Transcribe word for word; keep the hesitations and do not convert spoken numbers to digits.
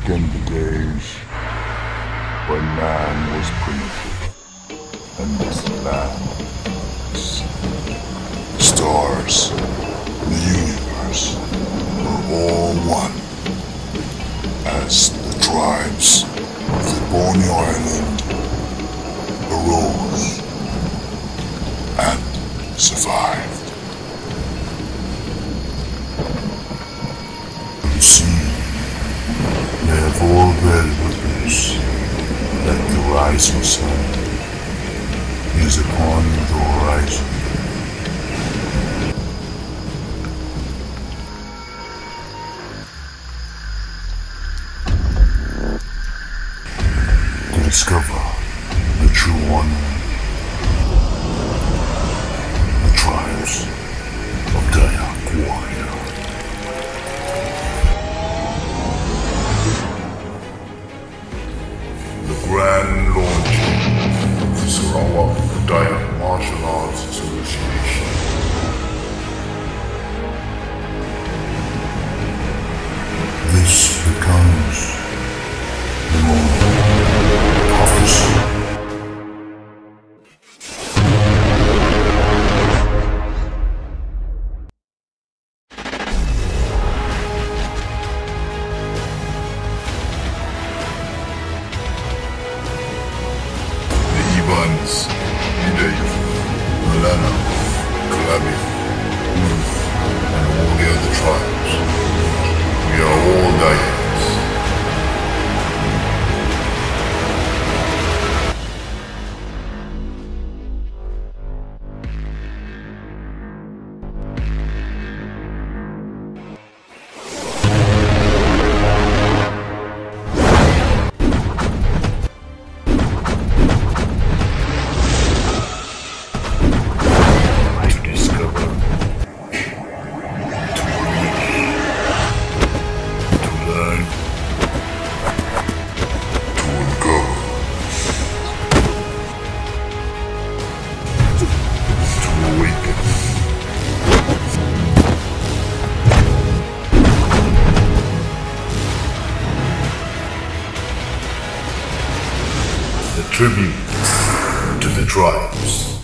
in the days when man was primitive and this land was stars, the universe were all one as the tribes of the Borneo Island arose and survived. You see, they have already witnessed that the rising sun is upon the horizon. To discover the true wonder, the tribes of Dayak Warrior. The grand launching of the Sarawak Dayak Martial Arts Association. This becomes the moment of prophecy. Evans, Idave, Malana, Kalabi, Ulf, and all the other tribes. We are all Dayaks. The tribute to the tribes.